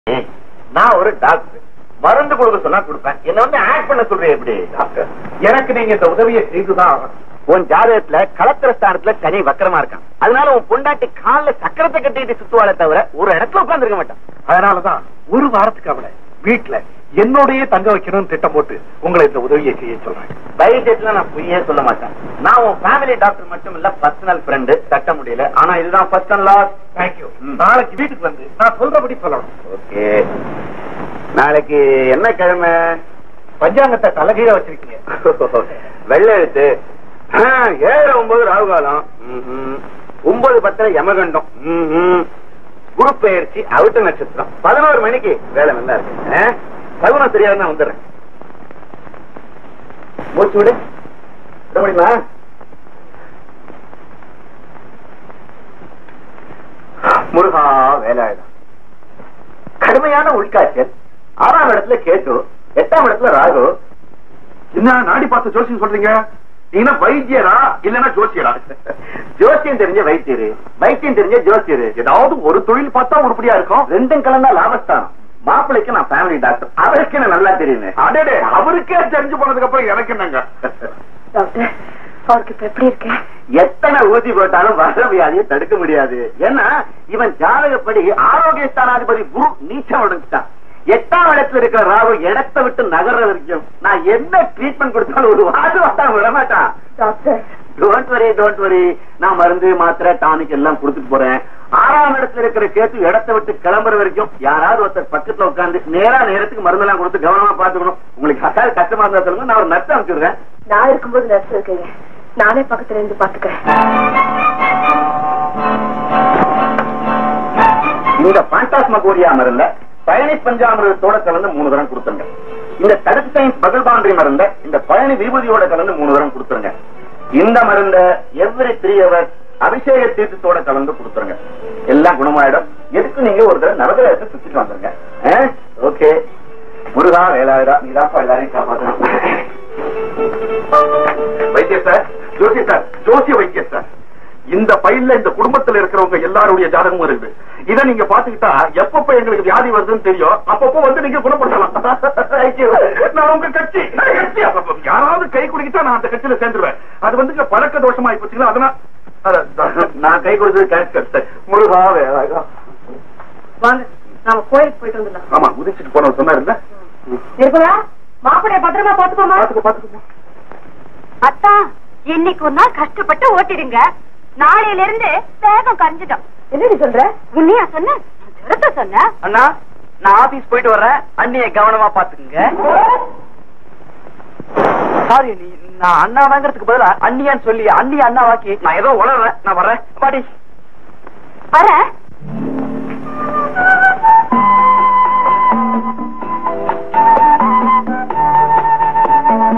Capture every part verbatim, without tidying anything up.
நான் ஒரு டாக்டர், மருந்து கொடுக்க சொன்னா கொடுப்பேன். என்ன வந்து ஆக்ட் பண்ண சொல்றேன். எப்படி டாக்டர், எனக்கு நீங்க இந்த உதவியை செய்துதான். உன் ஜாதகத்துல கலத்திர ஸ்தானத்துல சனி வக்கரமா இருக்கான். அதனால உன் பொண்டாட்டி காலில் சக்கரத்தை கட்டிட்டு சுத்துவாளை தவிர ஒரு இடத்துல உட்கார்ந்து இருக்க மாட்டான். அதனாலதான் ஒரு வாரத்துக்கு அவளை வீட்டுல என்னோடய தங்க வைக்கணும்னு திட்டம் போட்டு உங்களை இந்த உதவியை செய்ய சொல்றேன். பைஜெட்ல நான் பொய்யே சொல்ல மாட்டேன். நான் உன் ஃபேமிலி டாக்டர் மட்டும் இல்ல, பர்சனல் ஃப்ரெண்டு. தட்ட முடியல, ஆனா இதுதான் ஃபர்ஸ்ட் அண்ட் லாஸ்ட். தேங்க்யூ. நாளைக்கு வீட்டுக்கு வந்து நான் சொல்றபடி சொல்லணும். ஓகே. நாளைக்கு என்ன கிழமை? பஞ்சாங்கத்தை தலைகீழ வச்சிருக்கீங்க. வெள்ளை எழுத்து. ஏழு ஒன்பது ராகுகாலம், ஒன்பது பத்துல யமகண்டம், குரு பெயர்ச்சி, அவிட்ட நட்சத்திரம். பதினோரு மணிக்கு வேலை நல்லா இருக்கு. சகுனம் தெரியாதுன்னா வந்துடுறேன். மூச்சு விடு. விட முடியுமா? முருகா வேலாயுதம். கடுமையான உள்காய்ச்சல். ஆறாம் இடத்துல கேட்டு, எட்டாம் இடத்துல ராகு. என்ன நாடி பார்த்து ஜோசியம் சொல்றீங்க? நீங்க வைத்தியரா இல்லன்னா ஜோசியரா? ஜோசியம் தெரிஞ்ச வைத்தியரு, வைத்தியம் தெரிஞ்ச ஜோசியரு. ஏதாவது ஒரு தொழில் பார்த்தா உருப்படியா இருக்கும். ரெண்டும் கலந்தா லாபஸ்தானம். மாப்பிள்ளைக்கு நான் ஃபேமிலி டாக்டர், அவருக்கு என்ன நல்லா தெரியுது. அடடே, அவருக்கே தெரிஞ்சு போனதுக்கு அப்புறம் எனக்கு என்னங்க? டாக்டர், அவருக்கு இப்ப எப்படி இருக்கு? எத்தனை ஊசி போட்டாலும் வர வியாதியை தடுக்க முடியாது. ஏன்னா இவன் ஜாதகப்படி ஆரோக்கிய ஸ்தானாதிபதி குரு நீச்சம் அடைஞ்சிட்டான். எட்டாம் இடத்துல இருக்கிற ராகு இடத்தை விட்டு நகர்ற வரைக்கும் நான் என்ன ட்ரீட்மெண்ட் கொடுத்தாலும் ஒரு வாது வந்தான் விடமாட்டான். Doctor, don't worry don't worry, நான் மருந்து மாத்திரை டானிக் எல்லாம் கொடுத்துட்டு போறேன். ஆறாம் இடத்துல இருக்கிற கேட்டு இடத்தை விட்டு கிளம்புற வரைக்கும் யாராவது ஒருத்தர் பக்கத்துல உட்காந்து நேரா நேரத்துக்கு மருந்து எல்லாம் கொடுத்து கவனமா பாத்துக்கணும். உங்களுக்கு அசாது கஷ்டமா இருந்தா சொல்லுங்க, நான் ஒரு நர்ஸ் அனுப்பிச்சுடுறேன். நான் இருக்கும்போது நர்ஸ் இருக்கீங்க, நானே பக்கத்துல இருந்து பாத்துக்கிறேன். இந்த பாண்டாஸ்மகோரியா மருந்த பழனி பஞ்சாமிரதத்தோட கலந்து மூணு தரம் கொடுத்துருங்க. இந்த தடுப்பு சயின்ஸ் பகல் பாண்டி மருந்த இந்த பழனி விபூதியோட கலந்து மூணு தரம் கொடுத்துருங்க. இந்த மருந்த எவ்ரி த்ரீ ஹவர்ஸ் அபிஷேக தீர்த்தத்தோட கலந்து கொடுத்துருங்க. எல்லாம் குணமாயிடும். எதுக்கு நீங்க ஒரு தடவை நவகிரகத்தை சுத்திட்டு வந்துருங்க. ஓகே. முருகா வேலாயுதா, நீதான் எல்லாரையும் காப்பாற்றணும். வைத்தியர் சார், ஜோசிய சார், ஜோசிய வைத்தியர் சார், இந்த பையில இந்த குடும்பத்தில் இருக்கிறவங்க எல்லாருடைய ஜாதகமும் இருக்குது. இதை நீங்க பாத்துக்கிட்டா எப்பப்ப எங்களுக்கு வியாதி வருதுன்னு தெரியும். அப்பப்போ வந்து நீங்க குணப்படுத்தலாம். நான் உங்க கட்சி யாராவது கை குடிக்கிட்டா நான் அந்த கட்சியில சேர்ந்துருவேன். அது வந்து பழக்க தோஷமா போச்சுங்களா, அதனால நான் கை கொடுத்தது. முருகா வேலாயுதா, வாங்க நாம கோயிலுக்கு போயிட்டு வந்துடலாம். ஆமா, உதிச்சுட்டு போன சொன்னாருல்ல. இருக்குதா? மாப்பிளைய பத்திரமா பாத்துக்கோமா? பாத்துக்கோ பாத்துக்கோ. அத்தா, இன்னைக்கு ஒரு நாள் கஷ்டப்பட்டு ஓட்டிடுங்க. நாளையில இருந்து வேகம் கரைஞ்சிட்டோம். என்னடி சொல்ற? உன்னையா சொன்ன? சொன்ன அண்ணா, நான் ஆபீஸ் போயிட்டு வர்றேன். அண்ணிய கவனமா பாத்துக்குங்க. சாரி, நீ நான் அண்ணா வாங்கறதுக்கு பதிலா அண்ணியான்னு சொல்லி அண்ணி அண்ணா வாக்கி நான் ஏதோ உளறேன். நான் வர்றேன். பாடி வர.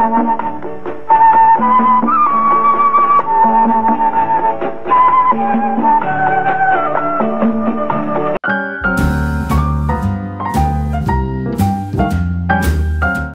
Thank you.